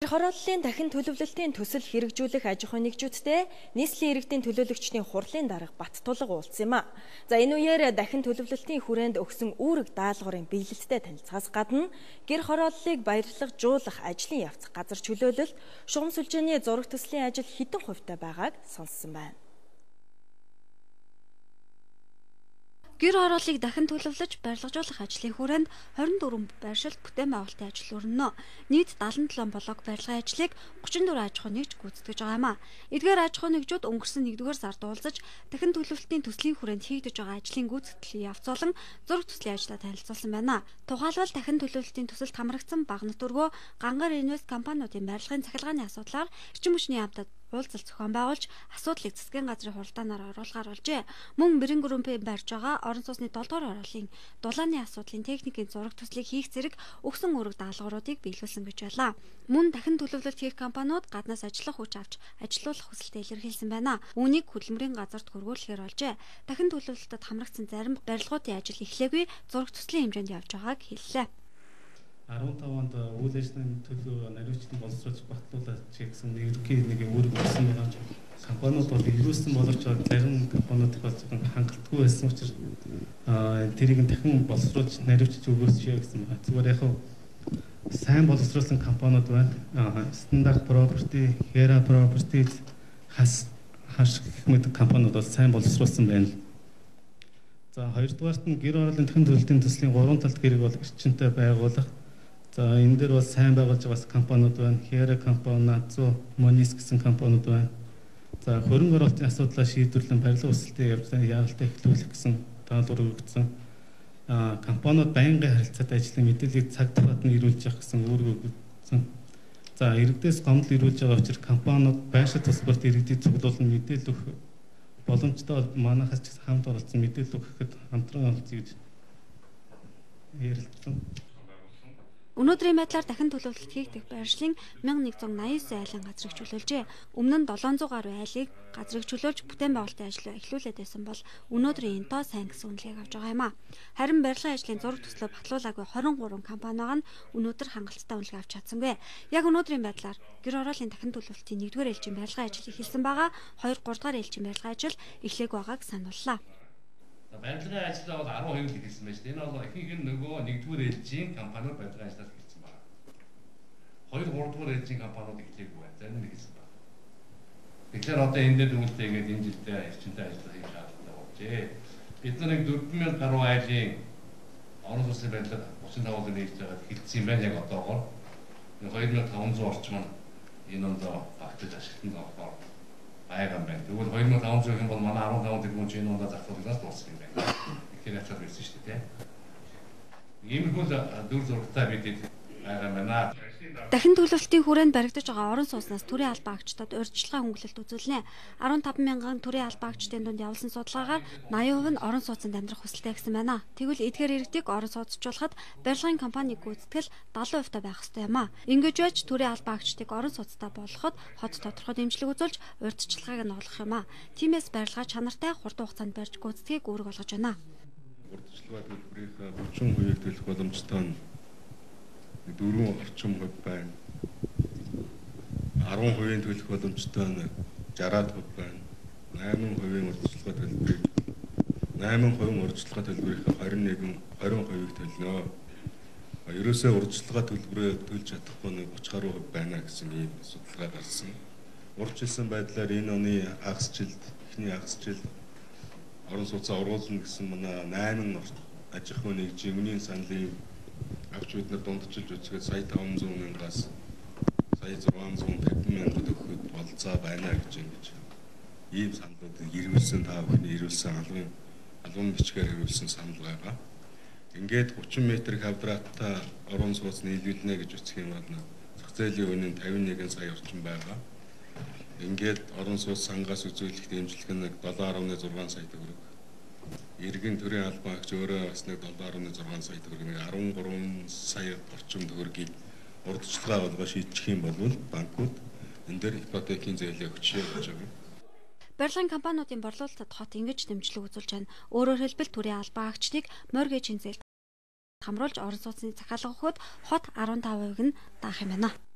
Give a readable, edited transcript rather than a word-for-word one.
Хорооллын дахин төлөвлөлтийн төсөл хэрэгжүүлэх аж ахуйн нэгжүүдтэй нийслэлийн иргэдийн төлөөлөгчдийн хурлын дарга Баттулга уулзсан юм а. За энэ үеэр дахин төлөвлөлтийн хүрээнд өгсөн үүрэг даалгаврын биелэлттэй танилцахаас гадна гэр хорооллыг баярлажуулах ажлын явц газар чөлөөлөлт, шугам сүлжээний зураг төслийн ажил хэдэн хувьтай байгааг сонссон байна. Гэр хорооллыг дахин төлөвлөж барилгажуулах ажлын хүрээнд 24 байршилт бүтээн байгуулалтын ажил өрнөнө. Нийт 77 блок барилгын ажлыг 34 аж ахуйн нэгж гүйцэтгэж байгаа юм а. Эдгээр аж ахуйн нэгжүүд өнгөрсөн 1-р сард уулзаж дахин төлөвлөлтийн төслийн хүрээнд хийгдэж байгаа ажлын гүйцэтгэлийн явц болон зураг төслийн ажлаа танилцуулсан байна. Тухайлбал дахин төлөвлөлтийн төсөлд хамрагдсан бага нутургөө Гангар инвест компаниудын барилгын цахилгааны асуудлаар эрчим хүчний яамдад уулзалт зохион байгуулж асуудлыг засгийн газрын хуралдаанаар оруулахаар болжээ. Мөн Бэрэн группийн барьж байгаа орон сууцны 7-р хорооллын дулааны асуудлын техникийн зураг төслийг хийх зэрэг өгсөн үүрэг даалгавруудыг биелүүлсэн гэж байлаа. Мөн дахин төлөвлөлт хийх компаниуд гаднаас ажиллах хүч авч ажилуулах хүсэлтээ илэрхийлсэн байна. Үүнийг хөдөлмөрийн газарт хөрвүүлэхээр болжээ. Дахин төлөвлөлтөд хамрагдсан зарим барилгуудын ажил эхлээгүй зураг төслийн хэмжээнд явж байгааг хэллээ. 15 онд үйл ажиллагааны төлөө наривчдын боловсруулж багтуулах гэсэн нэг үүрэг өгсөн байгаа ч компаниуд бол илрүүлсэн боловч зарим компаниуд их хангалтгүй байсан учраас тэрийг дахин боловсруулж наривчж өгөөсчээ гэсэн байна. Зүгээр яг сайн боловсруулсан компаниуд байна. Стандарт property, Hera property, хаш гэх мэт компаниуд бол сайн боловсруулсан байна. За хоёрдугаарт нь гэр хорооллын дахин төлөвлөлтийн төслийн 3 талт гэрэг бол эрчимтэй байгуулах. За энэ дээр бас сайн байгуулж байгаа компаниуд байна. Hera компани, Natsu, Monis гэсэн компаниуд байна. За хөрөнгө оруулалтын асуудлаа шийдвэрлэн барилга өсөлтөө яаралтай эхлүүлэх гэсэн даалгавар өгсөн. Компаниуд байнгын харилцаатай ажлын мэдээллийг цаг тухайд нь ирүүлж явах гэсэн үүрэг өгсөн. За иргэдээс гомдол ирүүлж байгаа учраас компаниуд байшин тусгаарт иргэдийг цуглуулан мэдээлэл өгөх боломжтой манайхаас ч хамт оролцсон мэдээлэл өгөхөд хамтран оролцъё гэж ярилцсан. Өнөөдрийн байдлаар дахин төлөвлөлт хийгдэх байршлын 1189 айлын газрыг чөлөөлжээ. Өмнө нь 700 гаруй айлыг газрыг чөлөөлж бүтээн байгуулалтын ажлаа эхлүүлээд байсан бол өнөөдрийн энто сайн гэсэн үнэлгээг авч байгаа юм а. Харин барилгын ажлын зураг төслөө батлуулаагүй 23 компани байгаа нь өнөөдөр хангалттай үнэлгээ авч чадсангүй. Яг өнөөдрийн байдлаар гэр хорооллын дахин төлөвлөлтийн 1-р ээлжийн барилгын ажил эхэлсэн байгаа, 2-3-р ээлжийн барилгын ажил эхлэегүй байгааг санууллаа. Барилгын ажлаа бол 12 хэлсэн байж. Энэ бол ихэнх нь нөгөө 1-р ээлжийн компаниуд барилгын ажлаас эхэлсэн байна. 2-3-р ээлжийн компаниуд эхлэегүй байна. Зарим нь эхэлсэн байна. Тэгэхээр одоо энэ дээр дүгнэлтээ ингээд энэ жилдээ эрчимтэй ажиллах юм шаардлагатай болжээ. Бид нар 4000 гаруй айлын орон сууцны барилга 35% нээж байгаад хэлсэн юм байна яг одоогоор. 2500 орчим нь энэ ондоо багтаж ашиглан авах байгаа юм байна. Тэгвэл 2500 гэх юм бол манай 15 тэрбум ч энэ ондоо зарцуулгаас дуусах юм байна. Тэгэхээр ачаад ирсэн шүү дээ. Иймэрхүү дүр зурагтай бид байгаа юм байна. Дахин төлөвлөлтийн хүрээнд баригдаж байгаа орон сууцнаас төрийн албан агчдад урьдчилан хөнгөлөлт үзүүлнэ. 15 мянган төрийн албан агчдын дунд явуулсан судалгаагаар 80% нь орон сууцнд амьдрах хүсэлтэй гэсэн байна. Тэгвэл эдгээр иргэдийг орон сууцчлуулахад барилгын компаниг гүйцэтгэл 70% байх ёстой юм а. Ингэж байж төрийн албан агчдыг орон сууцтай болгоход хот тодорхой дэмжлэг үзүүлж урьдчилгааг нь олгох юм а. Тиймээс барилгаа чанартай хурдан хугацаанд барьж гүйцэтгийг үүрэг болгож байна. Урьдчилгаа төлбөрийн 30% төлөх боломжтой нь 4 орчим хувь байна. 10% төлөх боломжтой нь 60% байна. 8% урьдчилгаа төлбөрийг 8% урьдчилгаа төлбөрийн 20%-ийг төлнө. Ерөөсөө урьдчилгаа төлбөрөө төлж чадахгүй нь 30 гаруй хувь байна гэсэн ийм судалгаа гарсан. Урьдчилсан байдлаар энэ оны эхний хагас жилд орон сууцаа ургуулна гэсэн манай 8 аж ахуйн нэгжийн үнийн саналын авч бид нар дундчилж үзгээд сая 500 мянгаас сая 650 мянгад өгөхөд болцоо байна гэж ингэж ийм саналуудыг ирүүлсэн та бүхний ирүүлсэн албан бичгээр ирүүлсэн санал байгаа. Ингээд 30 м квадраттай орон сууц нийлүүлнэ гэж үсэх юм бол зах зээлийн үнэ нь 51 сая орчим байгаа. Ингээд орон сууц сангаас үзүүлэх дэмжлэг нь 7.6 сая төгрөг. Иргэн төрийн албан агч өөрөө бас нэг 7.6 сая төгрөг, 13 сая орчим төгрөгийг урьдчилгаа болгоо шийдчих юм бол банкуд энэ дээр ипотекийн зээлээ өгчээ гэж байна. Барилгын компаниудын борлуулалтад хот ингэж дэмжлэг үзүүлж байна. Өөрөөр хэлбэл төрийн албан агчдыг моргежийн зээлд хамруулж орон сууцны захиалга өгөхөд хот 15% нь даах юм байна.